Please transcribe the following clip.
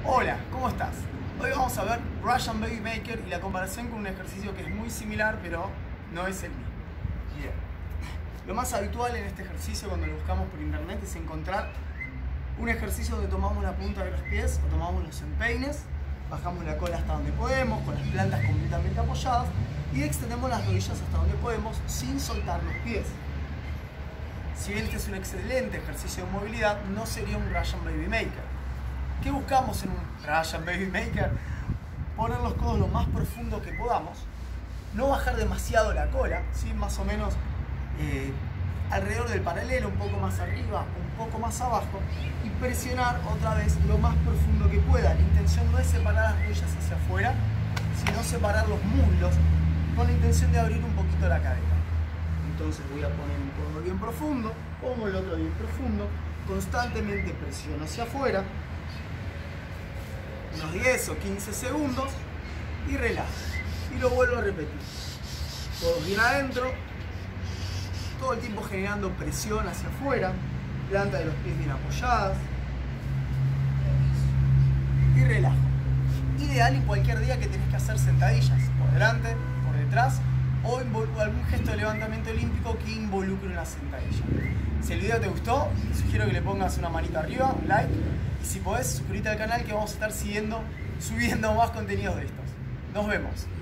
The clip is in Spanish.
Hola, ¿cómo estás? Hoy vamos a ver Russian Baby Maker y la comparación con un ejercicio que es muy similar, pero no es el mismo. Bien. Lo más habitual en este ejercicio cuando lo buscamos por internet es encontrar un ejercicio donde tomamos la punta de los pies o tomamos los empeines, bajamos la cola hasta donde podemos, con las plantas completamente apoyadas y extendemos las rodillas hasta donde podemos sin soltar los pies. Si bien este es un excelente ejercicio de movilidad, no sería un Russian Baby Maker. ¿Qué buscamos en un Russian Baby Maker? Poner los codos lo más profundo que podamos, no bajar demasiado la cola, ¿sí? Más o menos alrededor del paralelo, un poco más arriba, un poco más abajo, y presionar otra vez lo más profundo que pueda. La intención no es separar las rodillas hacia afuera, sino separar los muslos con la intención de abrir un poquito la cadera. Entonces voy a poner un codo bien profundo, pongo el otro bien profundo, constantemente presiono hacia afuera, unos 10 o 15 segundos y relajo. Y lo vuelvo a repetir. Todos bien adentro, todo el tiempo generando presión hacia afuera, planta de los pies bien apoyadas y relajo. Ideal en cualquier día que tenés que hacer sentadillas, por delante, por detrás o algún gesto de levantamiento olímpico que involucre una sentadilla. Si el video te gustó, te sugiero que le pongas una manita arriba, un like, y si podés, suscríbete al canal que vamos a estar subiendo más contenidos de estos. Nos vemos.